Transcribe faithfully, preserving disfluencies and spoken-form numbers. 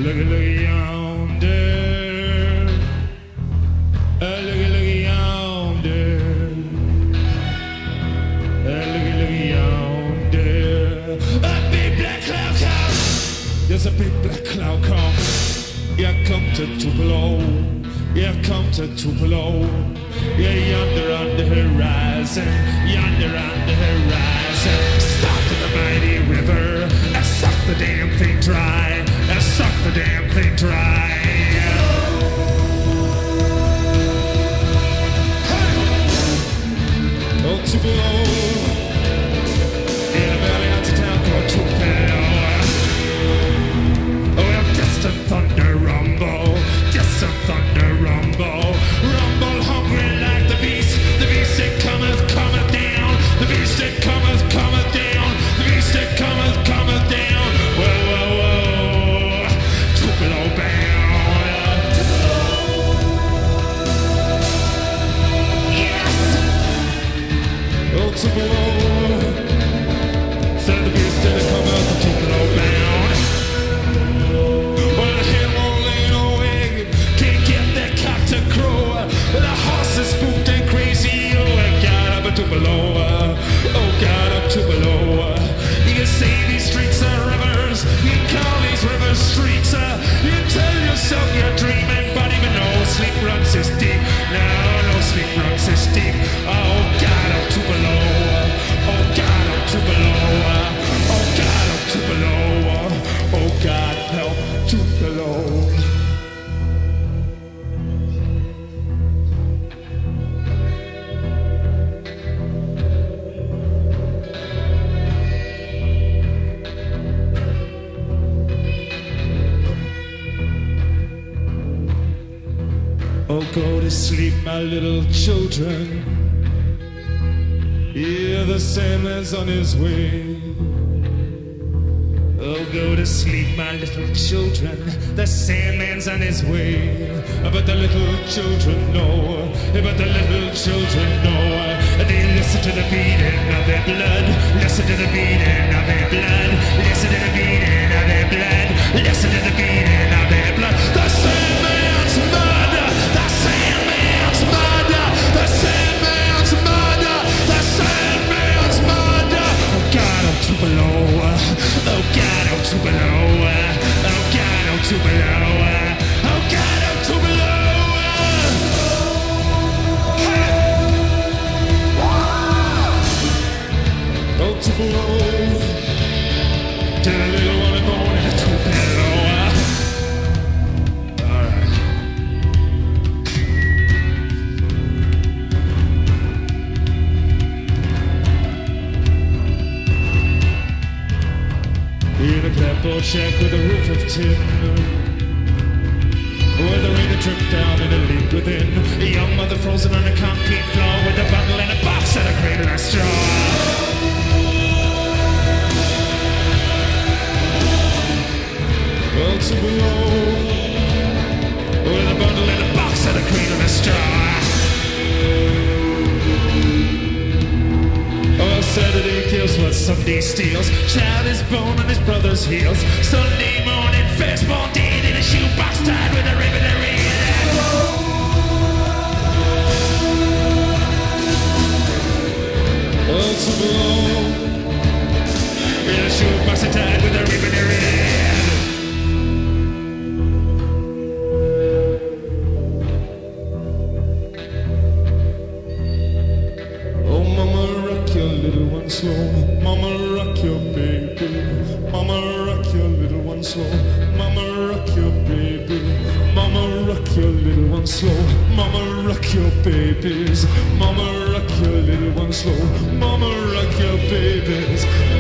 Looky, looky yonder. Uh, looky, looky yonder. Uh, looky, looky yonder. A big black cloud comes. There's a big black cloud comes. Yeah, come to Tupelo. Yeah, come to Tupelo. Yeah, yonder on the horizon. Yonder on the horizon. Stop to the mighty river. And suck the damn thing dry. And suck the damn thing dry. Oh, Tupelo, in a valley out of town called Tupelo. Oh, we have distant thunder rumble, distant thunder rumble, rumble hungry like the beast, the beast that cometh, cometh down, the beast that cometh, cometh down, the beast that cometh, cometh down. Whoa, whoa, whoa, Tupelo bound. Yes. Oh, Tupelo, said the beast that come out the Tupelo bound. Well, the hen won't lay no egg, can't get that cock to crow. The horse is spooked and crazy. Oh, I got up a Tupelo. Oh, got up Tupelo. You can say these streets are rivers. You can call these rivers streets. You can tell yourself you're dreaming, but even no sleep runs is deep. No, no sleep runs is deep. Oh, got up Tupelo. Oh, God, up Tupelo. Oh, God, up Tupelo. Oh, God, help Tupelo. Oh, go to sleep, my little children. Yeah, the Sandman's on his way. Oh, go to sleep, my little children. The Sandman's on his way. But the little children know. But the little children know. They listen to the beating of their blood. Listen to the beating of their blood. Listen to the beating of their blood. Listen to the beating of their blood. The Sandman's murder. The Sandman's murder. The Sandman's murder. The Sandman's murder. Oh God, oh Tupelo. Oh God, oh Tupelo. Oh God, oh Tupelo. Oh God, oh Tupelo. Oh Tupelo. Tell a little one born in a Tupelo. Alright. In a clapboard shack with a roof of tin, where the rain had dripped down and a leak within. A young mother frozen on a concrete floor with a bundle and a box and a cradle of straw. Oh, Tupelo, with a bundle and a box and a cradle of straw. Oh, Saturday kills what Sunday steals. Child is born on his brother's heels. Sunday morning, firstborn dead in a shoebox tied with a ribbon and red. Oh, Tupelo, in a shoebox tied with a ribbon and red. Slow. Mama, rock your baby. Mama, rock your little one slow. Mama, rock your baby. Mama, rock your little one slow. Mama, rock your babies. Mama, rock your little one slow. Mama, rock your babies.